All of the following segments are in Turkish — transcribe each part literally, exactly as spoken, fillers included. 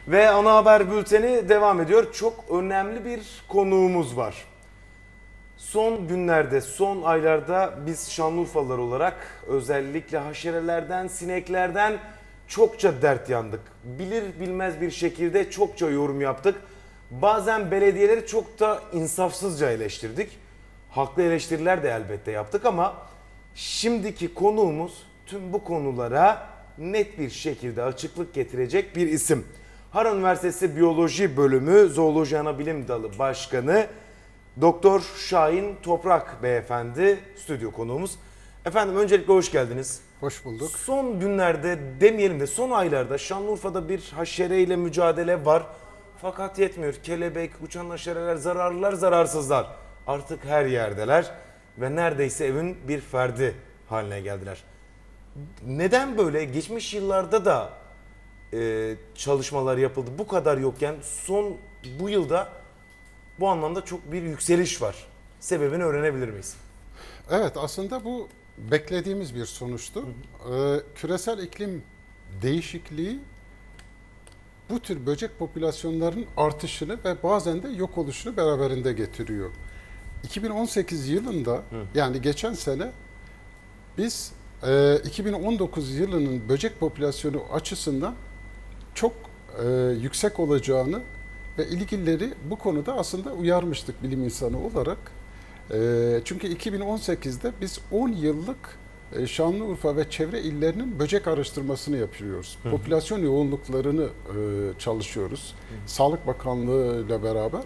Ve ana haber bülteni devam ediyor. Çok önemli bir konuğumuz var. Son günlerde, son aylarda biz Şanlıurfalılar olarak özellikle haşerelerden, sineklerden çokça dert yandık. Bilir bilmez bir şekilde çokça yorum yaptık. Bazen belediyeleri çok da insafsızca eleştirdik. Haklı eleştiriler de elbette yaptık ama şimdiki konuğumuz tüm bu konulara net bir şekilde açıklık getirecek bir isim. Harran Üniversitesi Biyoloji Bölümü Zooloji Anabilim Dalı Başkanı Doktor Şahin Toprak Beyefendi stüdyo konuğumuz. Efendim öncelikle hoş geldiniz. Hoş bulduk. Son günlerde demeyelim de son aylarda Şanlıurfa'da bir haşereyle mücadele var. Fakat yetmiyor. Kelebek, uçan haşereler, zararlılar, zararsızlar artık her yerdeler ve neredeyse evin bir ferdi haline geldiler. Neden böyle? Geçmiş yıllarda da e, çalışmalar yapıldı. Bu kadar yokken son bu yılda bu anlamda çok bir yükseliş var. Sebebini öğrenebilir miyiz? Evet, aslında bu beklediğimiz bir sonuçtu. Ee, küresel iklim değişikliği bu tür böcek popülasyonlarının artışını ve bazen de yok oluşunu beraberinde getiriyor. iki bin on sekiz yılında Hı. yani geçen sene biz e, iki bin on dokuz yılının böcek popülasyonu açısından çok e, yüksek olacağını ve ilgilileri bu konuda aslında uyarmıştık bilim insanı olarak. E, çünkü iki bin on sekizde biz on yıllık e, Şanlıurfa ve çevre illerinin böcek araştırmasını yapıyoruz. Hı. Popülasyon yoğunluklarını e, çalışıyoruz. Hı. Sağlık Bakanlığı ile beraber.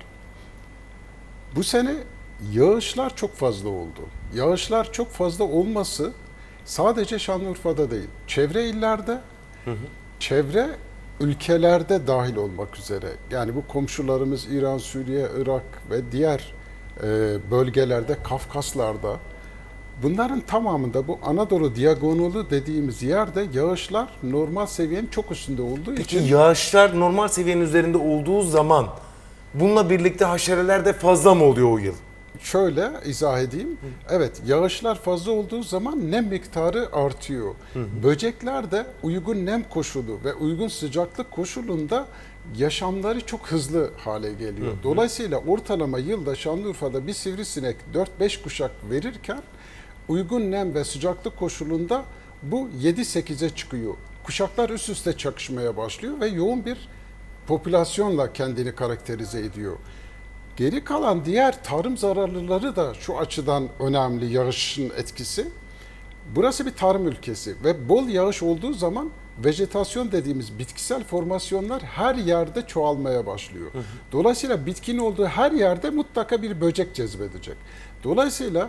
Bu sene yağışlar çok fazla oldu. Yağışlar çok fazla olması sadece Şanlıurfa'da değil, çevre illerde, hı hı. çevre ülkelerde dahil olmak üzere. Yani bu komşularımız İran, Suriye, Irak ve diğer e, bölgelerde, Kafkaslar'da, bunların tamamında bu Anadolu diagonolu dediğimiz yerde yağışlar normal seviyenin çok üstünde olduğu Peki, için... Peki yağışlar normal seviyenin üzerinde olduğu zaman bununla birlikte haşereler de fazla mı oluyor o yıl? Şöyle izah edeyim. Evet, yağışlar fazla olduğu zaman nem miktarı artıyor. Hı hı. Böcekler de uygun nem koşulu ve uygun sıcaklık koşulunda yaşamları çok hızlı hale geliyor. Hı hı. Dolayısıyla ortalama yılda Şanlıurfa'da bir sivrisinek dört beş kuşak verirken uygun nem ve sıcaklık koşulunda bu yedi sekize çıkıyor. Kuşaklar üst üste çakışmaya başlıyor ve yoğun bir popülasyonla kendini karakterize ediyor. Geri kalan diğer tarım zararlıları da şu açıdan önemli, yağışın etkisi. Burası bir tarım ülkesi ve bol yağış olduğu zaman vejetasyon dediğimiz bitkisel formasyonlar her yerde çoğalmaya başlıyor. Hı hı. Dolayısıyla bitkinin olduğu her yerde mutlaka bir böcek cezbedecek. Dolayısıyla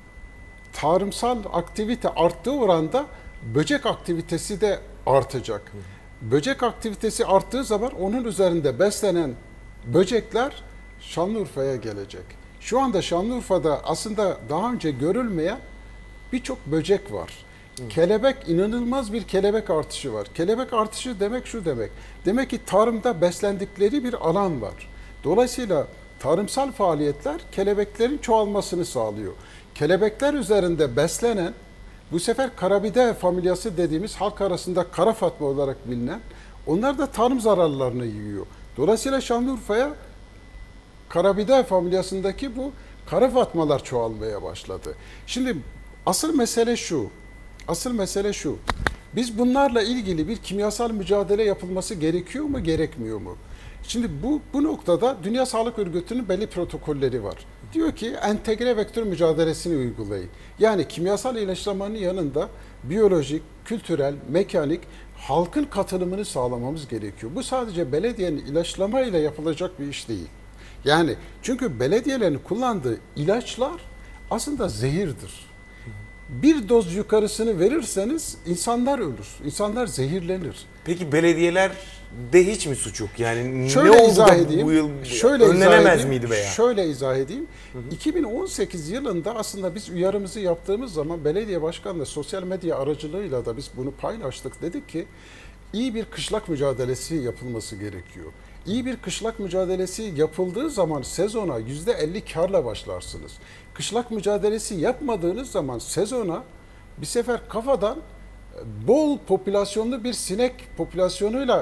tarımsal aktivite arttığı oranda böcek aktivitesi de artacak. Hı hı. Böcek aktivitesi arttığı zaman onun üzerinde beslenen böcekler Şanlıurfa'ya gelecek. Şu anda Şanlıurfa'da aslında daha önce görülmeyen birçok böcek var. Hı. Kelebek, inanılmaz bir kelebek artışı var. Kelebek artışı demek şu demek. Demek ki tarımda beslendikleri bir alan var. Dolayısıyla tarımsal faaliyetler kelebeklerin çoğalmasını sağlıyor. Kelebekler üzerinde beslenen, bu sefer Karabidae familyası dediğimiz halk arasında kara fatma olarak bilinen, onlar da tarım zararlarını yiyor. Dolayısıyla Şanlıurfa'ya Karabidae familyasındaki bu kara fatmalar çoğalmaya başladı. Şimdi asıl mesele şu, asıl mesele şu. Biz bunlarla ilgili bir kimyasal mücadele yapılması gerekiyor mu, gerekmiyor mu? Şimdi bu bu noktada Dünya Sağlık Örgütü'nün belli protokolleri var. Diyor ki entegre vektör mücadelesini uygulayın. Yani kimyasal ilaçlamanın yanında biyolojik, kültürel, mekanik, halkın katılımını sağlamamız gerekiyor. Bu sadece belediyenin ilaçlamayla yapılacak bir iş değil. Yani çünkü belediyelerin kullandığı ilaçlar aslında zehirdir. Bir doz yukarısını verirseniz insanlar ölür, insanlar zehirlenir. Peki belediyelerde hiç mi suç yok? Yani şöyle ne oldu izah da edeyim, bu yıl şöyle önlenemez izah edeyim, miydi veya? Şöyle izah edeyim. Hı hı. iki bin on sekiz yılında aslında biz uyarımızı yaptığımız zaman belediye başkanı sosyal medya aracılığıyla da biz bunu paylaştık. Dedik ki iyi bir kışlak mücadelesi yapılması gerekiyor. İyi bir kışlak mücadelesi yapıldığı zaman sezona yüzde elli karla başlarsınız. Kışlak mücadelesi yapmadığınız zaman sezona bir sefer kafadan bol popülasyonlu bir sinek popülasyonuyla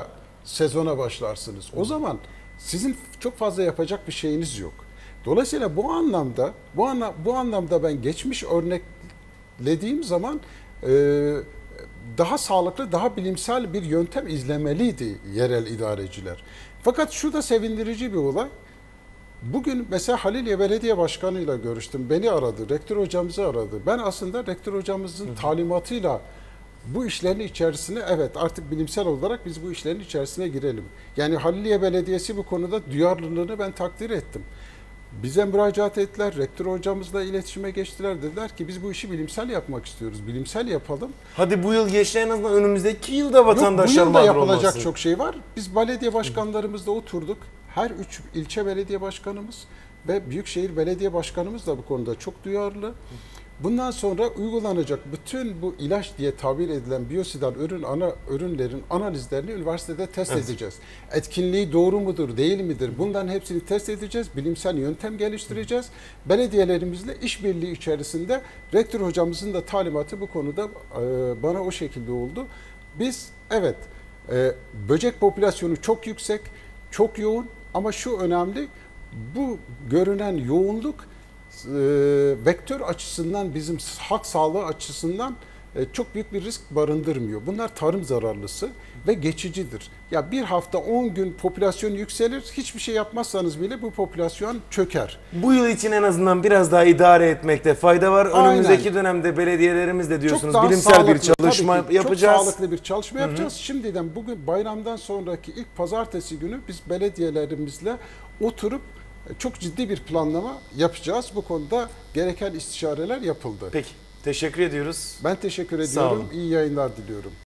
sezona başlarsınız. O zaman sizin çok fazla yapacak bir şeyiniz yok. Dolayısıyla bu anlamda bu anla, bu anlamda ben geçmiş örneklediğim zaman e, daha sağlıklı, daha bilimsel bir yöntem izlemeliydi yerel idareciler. Fakat şu da sevindirici bir olay. Bugün mesela Halilye Belediye Başkanı ile görüştüm. Beni aradı, rektör hocamızı aradı. Ben aslında rektör hocamızın Hı. talimatıyla bu işlerin içerisine, evet artık bilimsel olarak biz bu işlerin içerisine girelim. Yani Halilye Belediyesi bu konuda duyarlılığını ben takdir ettim. Bize müracaat ettiler, rektör hocamızla iletişime geçtiler. Dediler ki biz bu işi bilimsel yapmak istiyoruz, bilimsel yapalım. Hadi bu yıl geçti, en azından önümüzdeki yılda vatandaşlar Yok, bu yılda mağdur yapılacak olmasın. çok şey var. Biz belediye başkanlarımızla oturduk. Her üç ilçe belediye başkanımız ve büyükşehir belediye başkanımız da bu konuda çok duyarlı. Bundan sonra uygulanacak bütün bu ilaç diye tabir edilen biyosidal ürün ana ürünlerin analizlerini üniversitede test evet. edeceğiz. Etkinliği doğru mudur, değil midir? Bunların hepsini test edeceğiz. Bilimsel yöntem geliştireceğiz. Belediyelerimizle işbirliği içerisinde rektör hocamızın da talimatı bu konuda e, bana o şekilde oldu. Biz evet e, böcek popülasyonu çok yüksek, çok yoğun ama şu önemli, bu görünen yoğunluk e, vektör açısından, bizim halk sağlığı açısından e, çok büyük bir risk barındırmıyor. Bunlar tarım zararlısı ve geçicidir. Ya bir hafta on gün popülasyon yükselir, hiçbir şey yapmazsanız bile bu popülasyon çöker. Bu yıl için en azından biraz daha idare etmekte fayda var. Aynen. Önümüzdeki dönemde belediyelerimiz de diyorsunuz bilimsel sağlıklı, bir çalışma ki, yapacağız. Çok sağlıklı bir çalışma Hı-hı. yapacağız. Şimdiden bugün bayramdan sonraki ilk pazartesi günü biz belediyelerimizle oturup çok ciddi bir planlama yapacağız. Bu konuda gereken istişareler yapıldı. Peki, teşekkür ediyoruz. Ben teşekkür Sağ ediyorum. olun. İyi yayınlar diliyorum.